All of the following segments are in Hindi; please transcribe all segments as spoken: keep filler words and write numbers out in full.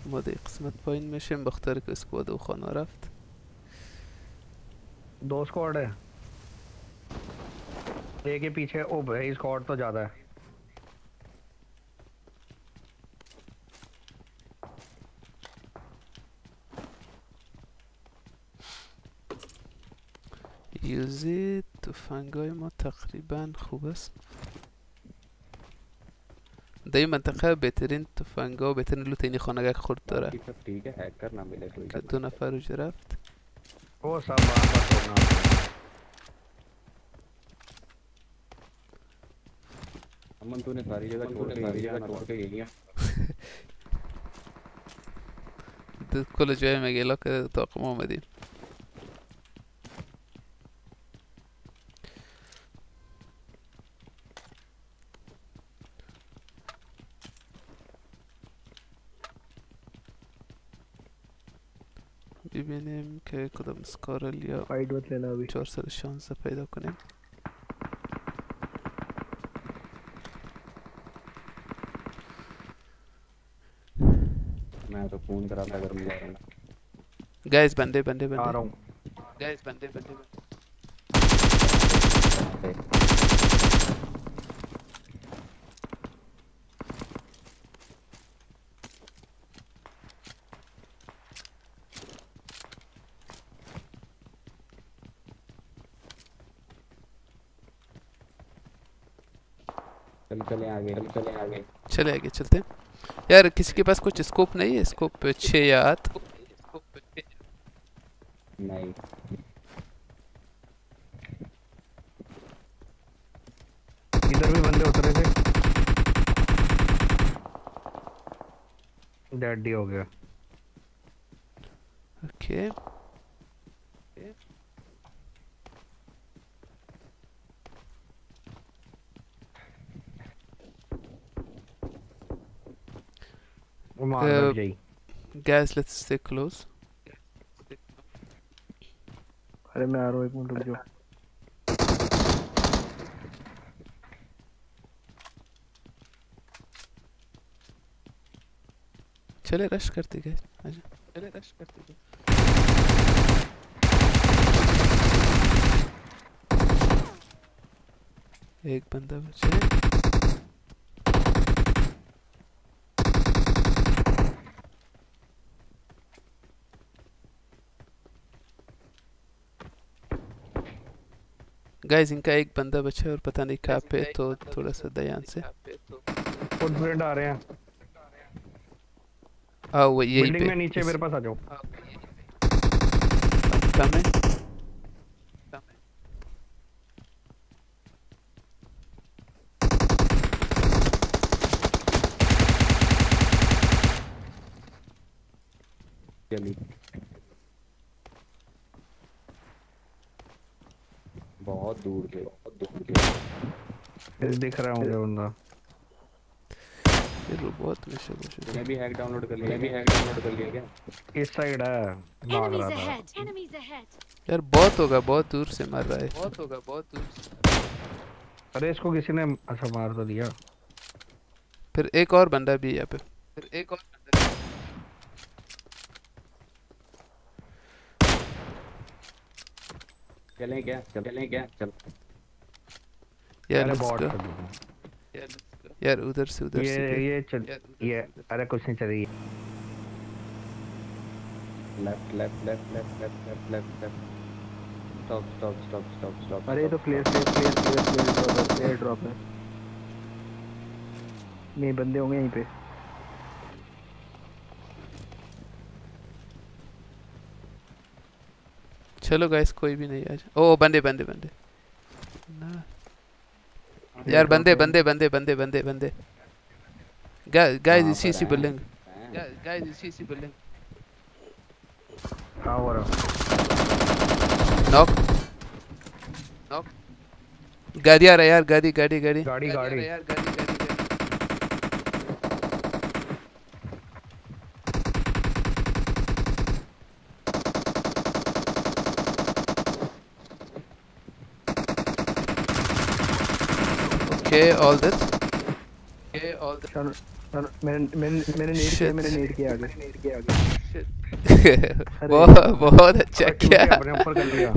ما دی قسمت پایین میشیم بخاطر که اسکواد او خانه رفت. दो स्क्वाड है एक के पीछे ओ भाई स्क्वाड तो ज्यादा है یوزی تفنگای ما تقریبا خوب است. در این منطقه بهترین تفنگا و بهترین لوت اینی خانگاه خورد داره که دو نفر رو رفت. ओ सब वापस होना अमन तूने सारी जगह छोड़ के सारी जगह छोड़ के ये लिया كل جای میگه که طاقم آمدیم. ببینیم که کدام اسکارل یا چهارصد و شانزده پیدا کنیم. मैं तो फोन करा था अगर मिला रहा गाइस बंदे बंदे बंदे आ रहा हूं गाइस बंदे बंदे चल चले आगे चल चले आगे चले आगे चलते हैं यार। किसी के पास कुछ स्कोप नहीं है? स्कोप छः या आठ? नहीं इधर भी बंदे उतरे थे डेड हो गया। Okay uh, guys let's stay close. अरे मैं आ रहा हूँ एक मिनट रुक जाओ। चले रश करते गए आजा चले रश करते गए। एक बंदा बचा है। गाइस इनका एक बंदा बचा है और पता नहीं कहाँ पे, तो थोड़ा सा ध्यान से। फुटप्रिंट आ रहे हैं। आओ वो यही बिल्डिंग पे में नीचे मेरे पास आ जाओ। कम है चली बहुत दूर से बहुत दूर से दिख रहा हूँ बंदा। ये रोबोट में से कुछ मैं भी हैक डाउनलोड कर लिया मैं भी हैक डाउनलोड कर लिया क्या? इस साइड है भाग रहा था यार बहुत होगा, बहुत दूर से मार रहा है। बहुत होगा बहुत दूर से। अरे इसको किसी ने अच्छा मार तो दिया। फिर एक और बंदा भी यहाँ पे फिर एक और बंदा चलें क्या चलें क्या चल यार बॉट यार उधर से उधर ये से ये चल ये अरे कुछ नहीं चल रही। Left left left left left left left left stop stop stop stop stop. अरे ये तो player player player player drop है प्लेयर ड्रॉप है। नहीं बंदे होंगे यहीं पे। चलो गाइस कोई भी नहीं आज। ओ बंदे बंदे बंदे ना यार बंदे बंदे बंदे बंदे बंदे बंदे गाइस इसी इसी बिल्डिंग गाइस इसी इसी बिल्डिंग हाँ हो रहा नॉक नॉक गाड़ी आ रहा है यार गाड़ी गाड़ी गाड़ी गाड़ी गाड़ी यार गाड़ी गाड़ी Okay, all that. चलो चलो मैंने मैंने मैंने नीड किया मैंने नीड किया आगे नीड किया आगे बहुत बहुत अच्छा किया अपने ऊपर कर लिया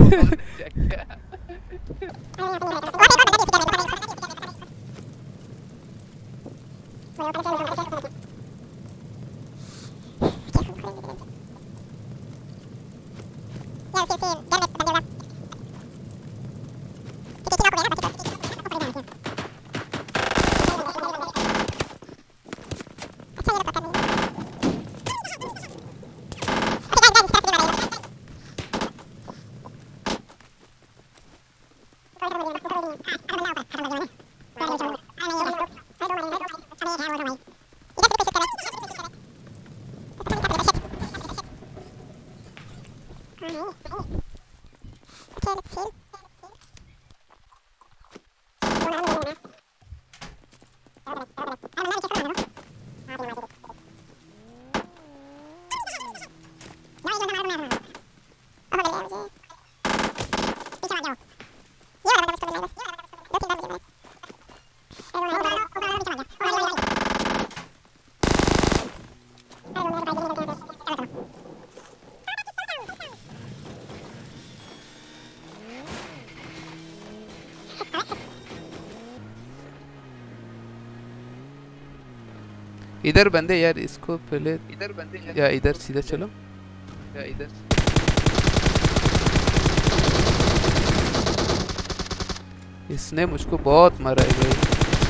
इधर बंदे यार इसको पहले इधर बंदे या इधर सीधा चलो या इधर इसने मुझको बहुत मारा है भाई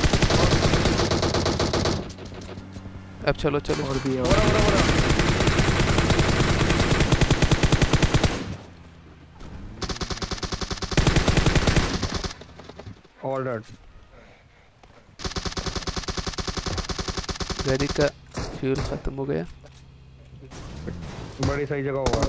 अब चलो चलो और भी ऑल राइट गाड़ी का फ्यूल खत्म हो गया बड़ी सही जगह होगा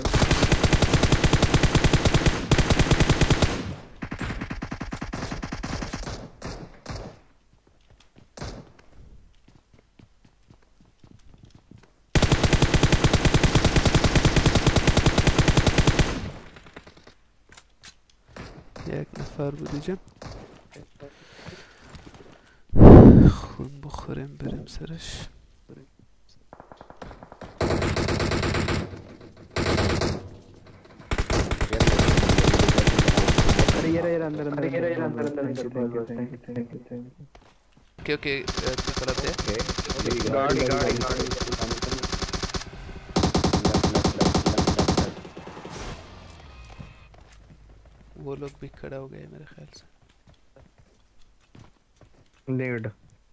एक नفر بودیجم خون بخوریم بریم سرش अरे ये रहे अंदर अंदर ये रहे अंदर अंदर thank you thank you thank you thank you okay okay क्या करते हैं गाड़ी गाड़ी गाड़ी वो लोग भी खड़ा हो गए मेरे ख्याल से नीड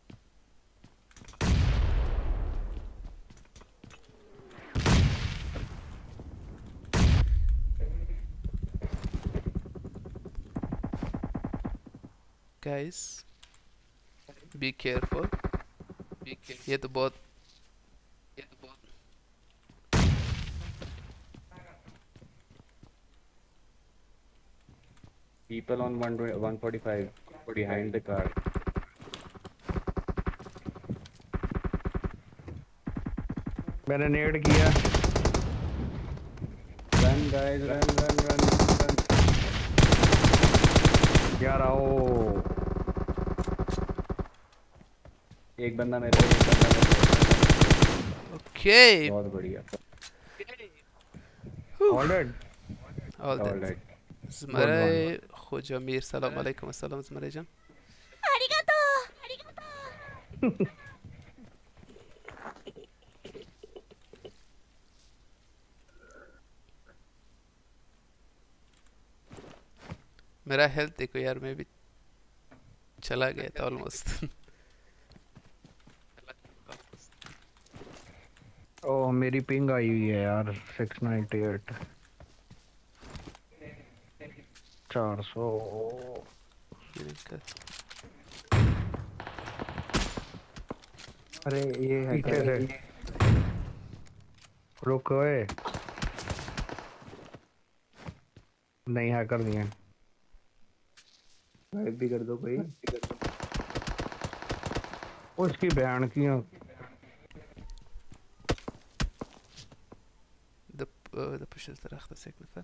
guys be careful ये तो बहुत ये तो बहुत people on one forty-five behind the car मैंने नेड किया run guys run run run run यार आओ एक बंदा मेरे एक बंदा मेरे ओके बहुत बढ़िया ऑल राइट all that زمره خوجا میر سلام علیکم السلام زمره جان آریگاتو آریگاتو मेरा हेल्थ देखो यार मैं भी चला गया था ऑलमोस्ट ओह मेरी पिंग आई हुई है यार सिक्स नाइंटी एट चार सौ अरे ये है पीछे से रुको ए नहीं हैकर नहीं है गाइड भी कर दो कोई उसकी बयान की the uh, the push is erachter zeker vet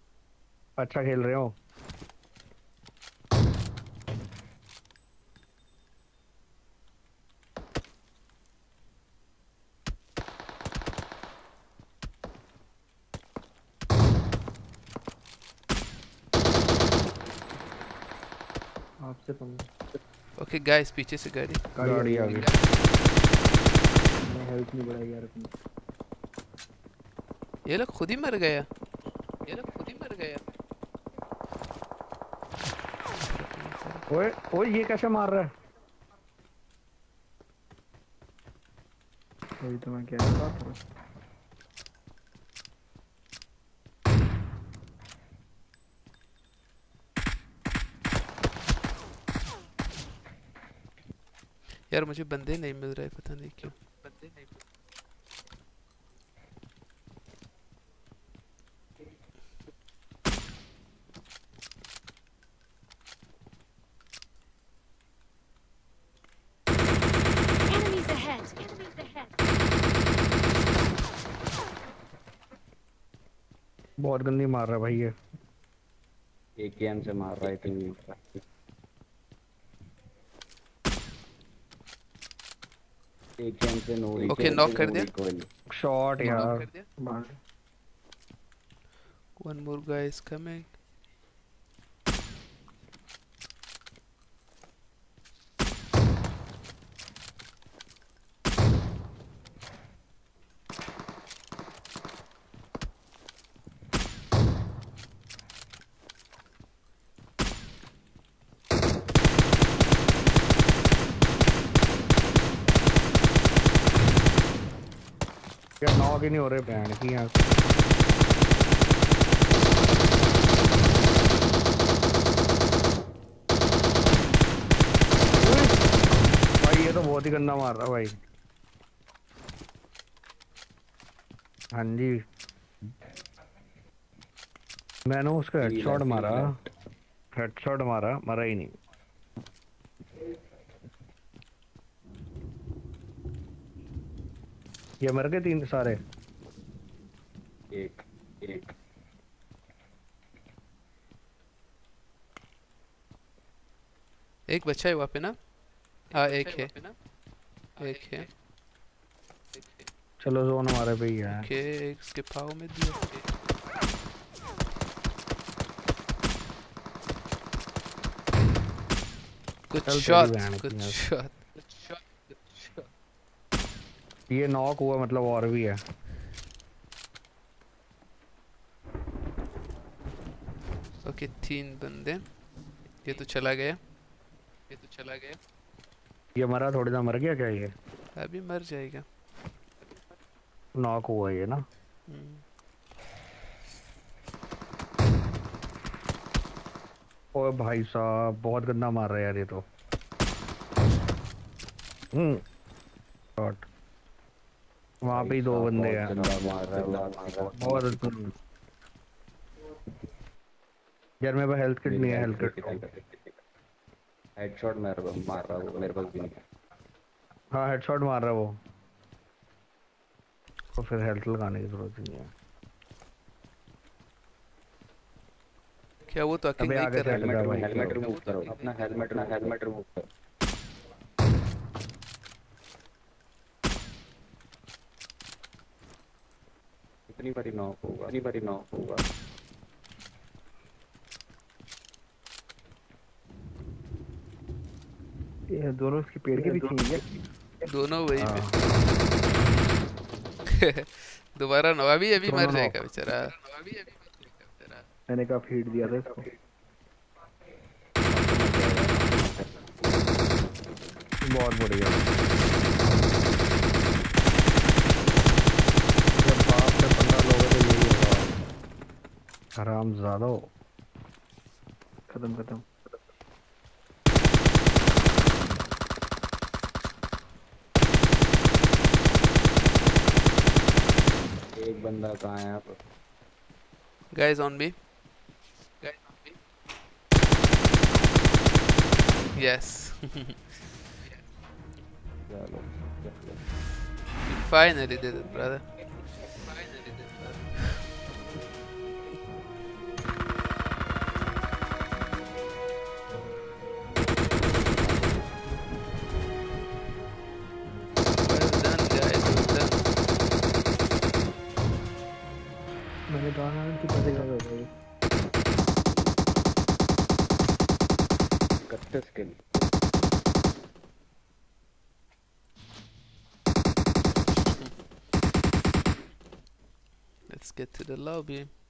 अच्छा खेल रहे हो आपसे कम। ओके गाइस पीछे से गाड़ी गाड़ी आ गई। मैं हेल्थ नहीं बढ़ाई यार अपनी। ये लोग खुद ही मर गया ये लोग खुद ही मर गया ओए ओए ये कैसे मार रहा है? वही तो मैं कह रहा था। यार मुझे बंदे नहीं मिल रहे पता नहीं क्यों बंदे नहीं मिल Enemies ahead. Enemies ahead. बहुत गंदी मार रहा है भाई ये। एक गेम से मार रहा है इतनी। एक गेम से नो। ओके नॉक कर दिया शॉट यार। कर दिया one more guy is coming यार नॉक ही नहीं हो रहे बैंड की यहाँ। भाई ये तो बहुत ही गंदा मार रहा भाई। हाँ जी मैंने उसका हेडशॉट मारा हेडशॉट मारा मरा ही नहीं। ये मर गए तीन सारे। एक एक एक बच्चा है वहाँ पे ना हाँ एक है एक है चलो जोन हमारे पे ही है। ओके एक इसके पाव में दिया गुड शॉट गुड शॉट ये नॉक हुआ मतलब और भी है। ओके तीन बंदे ये तो चला गया ये तो चला गया ये मरा थोड़ी ना मर गया क्या ये? अभी मर जाएगा नॉक हुआ ये ना। ओए भाई साहब बहुत गंदा मार रहा है यार ये तो। हम्म शॉट वहाँ पे ही दो बंदे हैं। बहुत यार मेरे पास हेल्थ किट नहीं है। हेल्थ किट हेडशॉट मार मार रहा वो मेरे पास भी नहीं है। हाँ हेडशॉट मार रहा है वो तो फिर हेल्थ लगाने की जरूरत नहीं है। क्या वो तो अकेले नहीं कर रहा है। हेलमेट रिमूव करो अपना हेलमेट ना हेलमेट रिमूव करो। इतनी बारी नॉक होगा इतनी बारी नॉक होगा। ये दोनों उसके पेड़ के पीछे ही है। दोनों वही पे दोबारा नवा भी अभी मर जाएगा बेचारा। मैंने कहा फीड दिया था इसको। बहुत बढ़िया। जब बाप से पंद्रह लोग हैं तो यही होगा। हराम ज़्यादा हो। खत्म खत्म एक बंदा कहाँ है यहाँ पर? Guys on me. Guys on me. Yes. चलो You finally did it, brother. Finally did it, brother. Well done, guys. Well done. मैंने कहा ना कि पहले क्या कर रहे Just kill. Let's get to the lobby.